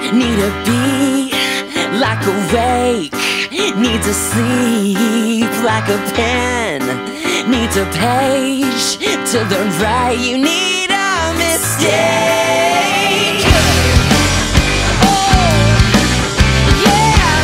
need a beat like a wake, needs a sleep like a pen, needs a page to the right. You need a mistake. Oh, yeah.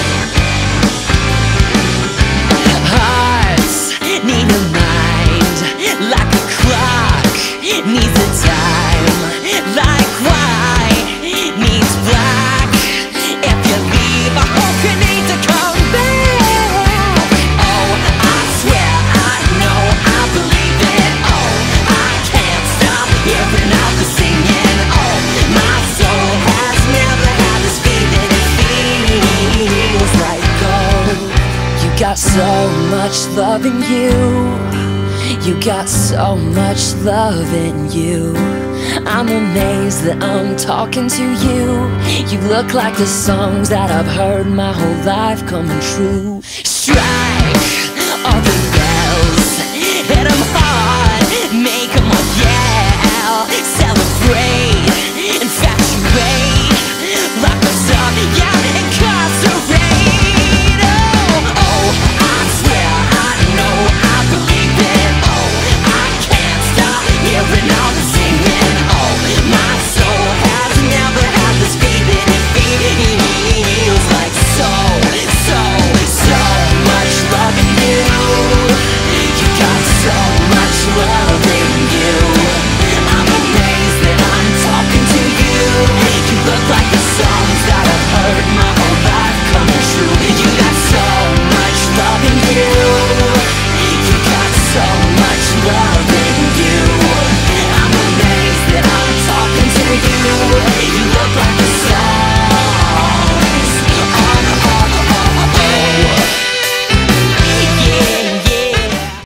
Hearts need a mind like a clock, needs a time like white needs black. If you leave, I hope you need to come back. Oh, I swear, I know, I believe it. Oh, I can't stop hearing out the singing. Oh, my soul has never had this feeling. It feels like gold. You got so much love in you. You got so much love in you. I'm amazed that I'm talking to you. You look like the songs that I've heard my whole life coming true. Strike all the